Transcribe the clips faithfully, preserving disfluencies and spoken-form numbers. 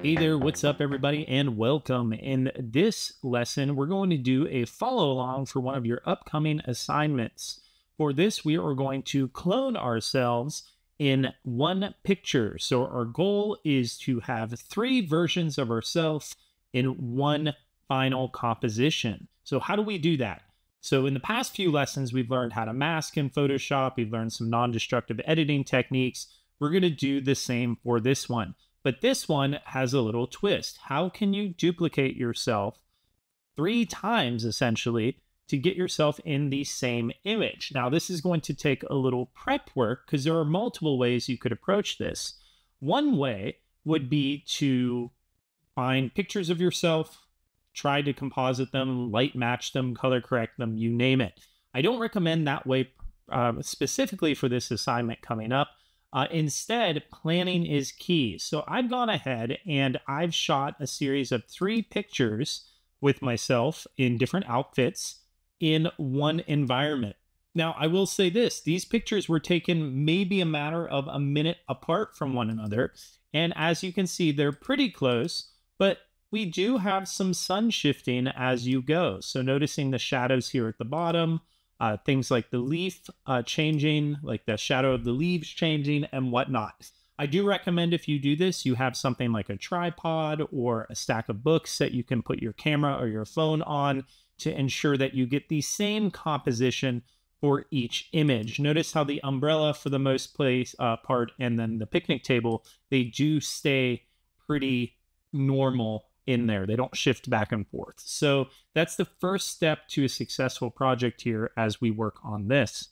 Hey there, what's up, everybody, and welcome. In this lesson, we're going to do a follow along for one of your upcoming assignments. For this, we are going to clone ourselves in one picture. So, our goal is to have three versions of ourselves in one final composition. So, how do we do that? So, in the past few lessons, we've learned how to mask in Photoshop, we've learned some non destructive editing techniques. We're going to do the same for this one. But this one has a little twist. How can you duplicate yourself three times, essentially, to get yourself in the same image? Now, this is going to take a little prep work because there are multiple ways you could approach this. One way would be to find pictures of yourself, try to composite them, light match them, color correct them, you name it. I don't recommend that way uh, specifically for this assignment coming up. Uh, instead, planning is key. So I've gone ahead and I've shot a series of three pictures with myself in different outfits in one environment. Now, I will say this, these pictures were taken maybe a matter of a minute apart from one another. And as you can see, they're pretty close, but we do have some sun shifting as you go. So noticing the shadows here at the bottom, Uh, things like the leaf uh, changing, like the shadow of the leaves changing and whatnot. I do recommend if you do this, you have something like a tripod or a stack of books that you can put your camera or your phone on to ensure that you get the same composition for each image. Notice how the umbrella for the most place uh, part and then the picnic table, they do stay pretty normal in there. They don't shift back and forth. So that's the first step to a successful project here as we work on this.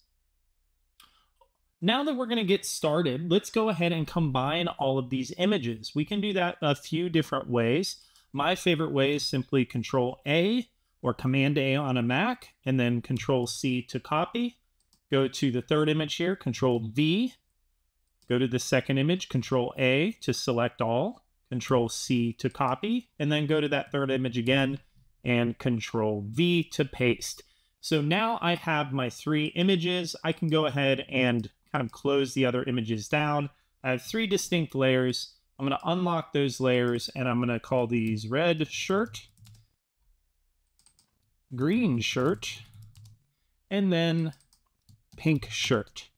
Now that we're going to get started, let's go ahead and combine all of these images. We can do that a few different ways. My favorite way is simply Control A or Command A on a Mac and then Control C to copy. Go to the third image here, Control V. Go to the second image, Control A to select all. Control C to copy, and then go to that third image again and Control V to paste. So now I have my three images. I can go ahead and kind of close the other images down. I have three distinct layers. I'm going to unlock those layers and I'm going to call these red shirt, green shirt, and then pink shirt.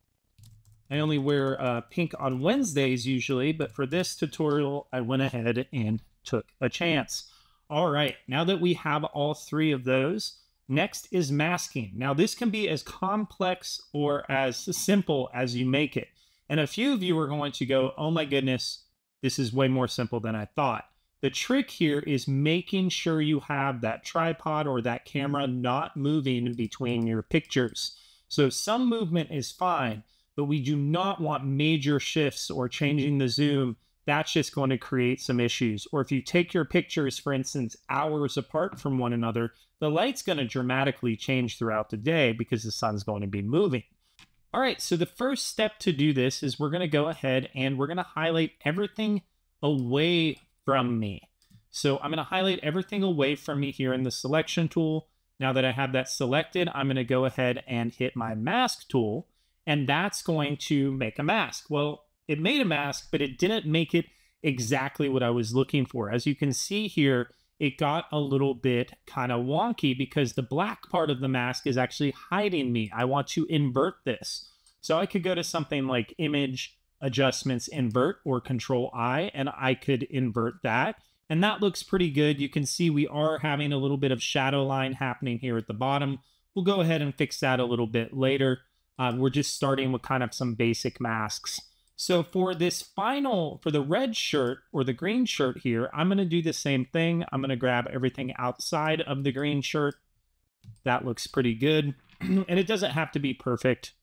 I only wear uh, pink on Wednesdays usually, but for this tutorial, I went ahead and took a chance. All right, now that we have all three of those, next is masking. Now this can be as complex or as simple as you make it. And a few of you are going to go, oh my goodness, this is way more simple than I thought. The trick here is making sure you have that tripod or that camera not moving between your pictures. So some movement is fine, but we do not want major shifts or changing the zoom. That's just going to create some issues. Or if you take your pictures, for instance, hours apart from one another, the light's going to dramatically change throughout the day because the sun's going to be moving. All right, so the first step to do this is we're going to go ahead and we're going to highlight everything away from me. So I'm going to highlight everything away from me here in the selection tool. Now that I have that selected, I'm going to go ahead and hit my mask tool. And that's going to make a mask. Well, it made a mask, but it didn't make it exactly what I was looking for. As you can see here, it got a little bit kind of wonky because the black part of the mask is actually hiding me. I want to invert this. So I could go to something like Image, Adjustments, Invert, or Control I, and I could invert that. And that looks pretty good. You can see we are having a little bit of shadow line happening here at the bottom. We'll go ahead and fix that a little bit later. Uh, we're just starting with kind of some basic masks. So for this final, for the red shirt or the green shirt here, I'm going to do the same thing. I'm going to grab everything outside of the green shirt. That looks pretty good. And it doesn't have to be perfect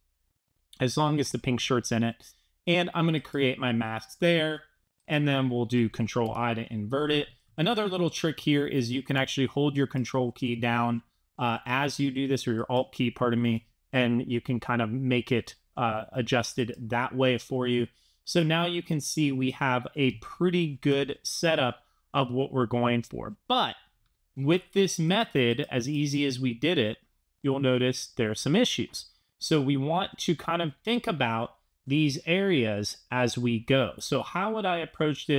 as long as the pink shirt's in it. And I'm going to create my mask there. And then we'll do Control I to invert it. Another little trick here is you can actually hold your Control key down uh, as you do this, or your Alt key, pardon me, and you can kind of make it uh, adjusted that way for you. So now you can see we have a pretty good setup of what we're going for. But with this method, as easy as we did it, you'll notice there are some issues. So we want to kind of think about these areas as we go. So how would I approach this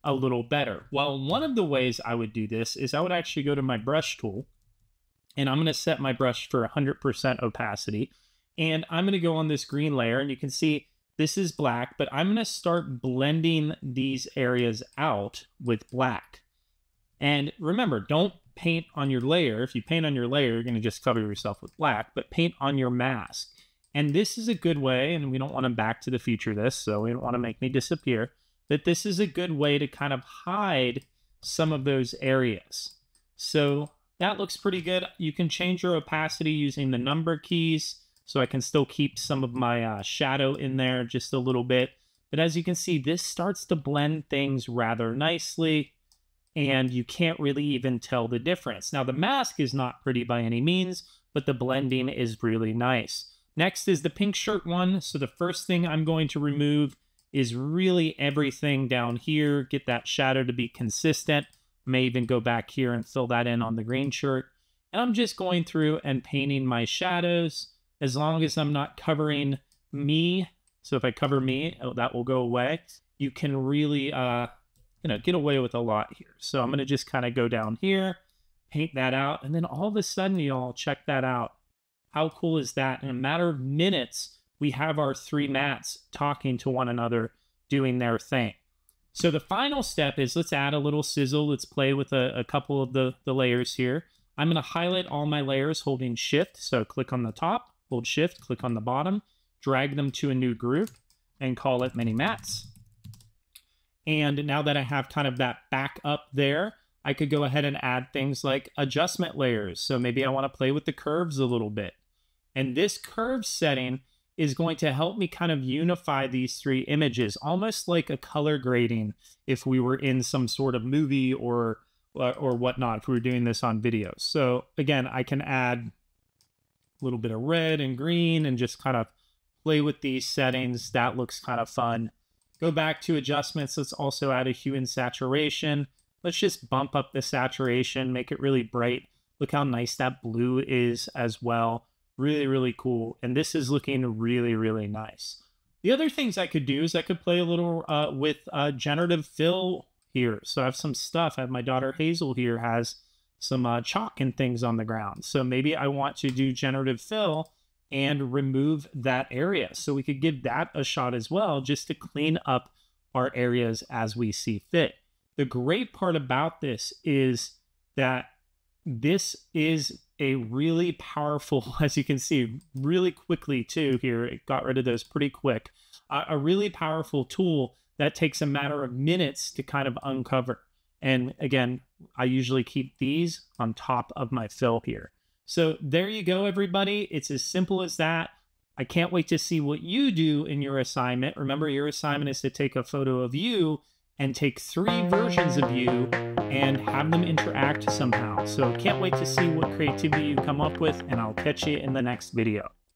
a little better. Well, one of the ways I would do this is I would actually go to my brush tool, and I'm going to set my brush for one hundred percent opacity. And I'm going to go on this green layer, and you can see this is black, but I'm going to start blending these areas out with black. And remember, don't paint on your layer. If you paint on your layer, you're going to just cover yourself with black, but paint on your mask. And this is a good way, and we don't want to back to the future this, so we don't want to make me disappear, that this is a good way to kind of hide some of those areas. So that looks pretty good. You can change your opacity using the number keys, so I can still keep some of my uh, shadow in there just a little bit. But as you can see, this starts to blend things rather nicely, and you can't really even tell the difference. Now, the mask is not pretty by any means, but the blending is really nice. Next is the pink shirt one. So the first thing I'm going to remove is really everything down here. Get that shadow to be consistent. May even go back here and fill that in on the green shirt. And I'm just going through and painting my shadows as long as I'm not covering me. So if I cover me, oh, that will go away. You can really, uh, you know, get away with a lot here. So I'm going to just kind of go down here, paint that out. And then all of a sudden, y'all, check that out. How cool is that? In a matter of minutes, we have our three mats talking to one another, doing their thing. So the final step is let's add a little sizzle. Let's play with a, a couple of the, the layers here. I'm going to highlight all my layers holding shift. So click on the top, hold shift, click on the bottom, drag them to a new group, and call it mini mats. And now that I have kind of that back up there, I could go ahead and add things like adjustment layers. So maybe I want to play with the curves a little bit. And this curve setting is going to help me kind of unify these three images, almost like a color grading if we were in some sort of movie or, or whatnot, if we were doing this on video. So again, I can add a little bit of red and green and just kind of play with these settings. That looks kind of fun. Go back to adjustments. Let's also add a hue and saturation. Let's just bump up the saturation, make it really bright. Look how nice that blue is as well. Really, really cool. And this is looking really, really nice. The other things I could do is I could play a little uh, with uh, generative fill here. So I have some stuff. I have my daughter Hazel here has some uh, chalk and things on the ground. So maybe I want to do generative fill and remove that area. So we could give that a shot as well, just to clean up our areas as we see fit. The great part about this is that this is a really powerful, as you can see, really quickly too here, it got rid of those pretty quick, uh, a really powerful tool that takes a matter of minutes to kind of uncover. And again, I usually keep these on top of my fill here. So there you go, everybody. It's as simple as that. I can't wait to see what you do in your assignment. Remember, your assignment is to take a photo of you and take three versions of you and have them interact somehow. So can't wait to see what creativity you come up with, and I'll catch you in the next video.